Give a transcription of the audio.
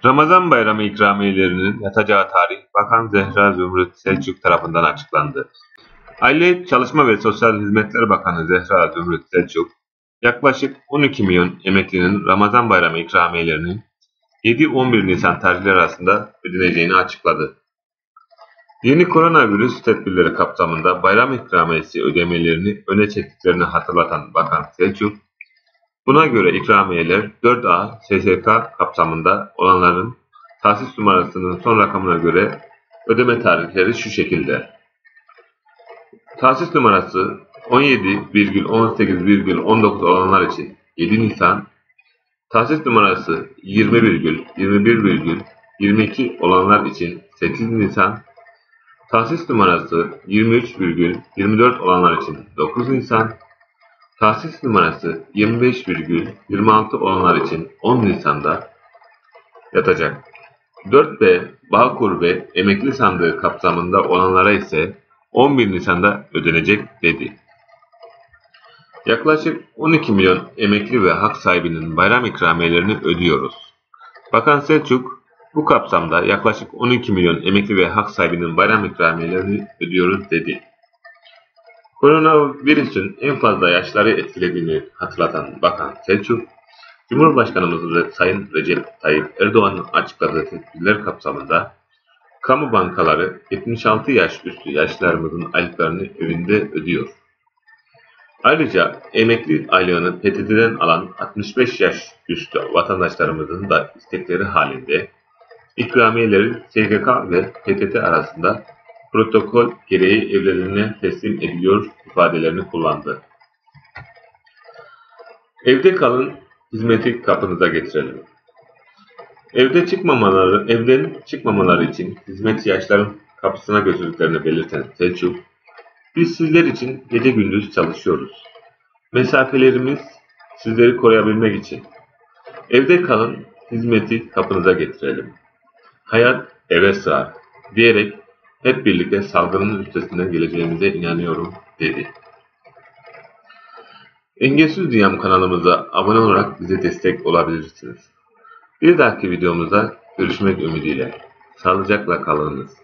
Ramazan bayramı ikramiyelerinin yatacağı tarih Bakan Zehra Zümrüt Selçuk tarafından açıklandı. Aile, Çalışma ve Sosyal Hizmetler Bakanı Zehra Zümrüt Selçuk, yaklaşık 12 milyon emeklinin Ramazan bayramı ikramiyelerinin 7-11 Nisan tarihleri arasında ödeneceğini açıkladı. Yeni koronavirüs tedbirleri kapsamında bayram ikramiyesi ödemelerini öne çektiklerini hatırlatan Bakan Selçuk, buna göre ikramiyeler 4A SSK kapsamında olanların tahsis numarasının son rakamına göre ödeme tarihleri şu şekilde. Tahsis numarası 17,18,19 olanlar için 7 Nisan, tahsis numarası 20,21,22 olanlar için 8 Nisan, tahsis numarası 23,24 olanlar için 9 Nisan, tahsis numarası 25,26 olanlar için 10 Nisan'da yatacak. 4B Bağkur ve Emekli Sandığı kapsamında olanlara ise 11 Nisan'da ödenecek dedi. Yaklaşık 12 milyon emekli ve hak sahibinin bayram ikramiyelerini ödüyoruz. Bakan Selçuk, bu kapsamda yaklaşık 12 milyon emekli ve hak sahibinin bayram ikramiyelerini ödüyoruz dedi. Koronavirüsün en fazla yaşları etkilediğini hatırlatan Bakan Selçuk, Cumhurbaşkanımız Sayın Recep Tayyip Erdoğan'ın açıkladığı tedbirler kapsamında kamu bankaları 76 yaş üstü yaşlılarımızın aylıklarını evinde ödüyor. Ayrıca emekli aylığını PTT'den alan 65 yaş üstü vatandaşlarımızın da istekleri halinde ikramiyeleri SGK ve PTT arasında protokol gereği evlerine teslim ediliyor ifadelerini kullandı. Evde kalın, hizmeti kapınıza getirelim. Evden çıkmamaları için hizmet yaşların kapısına götürdüklerini belirten Selçuk, biz sizler için gece gündüz çalışıyoruz. Mesafelerimiz sizleri koruyabilmek için. Evde kalın, hizmeti kapınıza getirelim. Hayat eve sığar diyerek hep birlikte salgının üstesinden geleceğimize inanıyorum dedi. Engelsiz Dünyam kanalımıza abone olarak bize destek olabilirsiniz. Bir dahaki videomuzda görüşmek ümidiyle. Sağlıcakla kalınız.